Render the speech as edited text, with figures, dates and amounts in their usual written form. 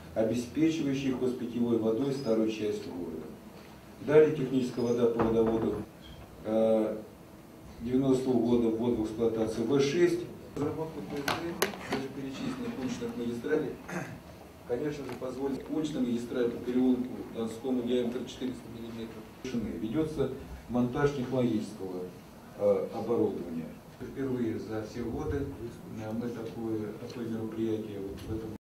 обеспечивающих питьевой водой старую часть города. Далее техническая вода по водоводу 90-го года ввод в эксплуатацию В6. Разработка даже перечисленных уличных магистралей, конечно же, позволит уличная магистраль по переулку Донскому диаметр 400 мм. Ведется монтаж технологического оборудования. Впервые за все годы мы такое мероприятие в этом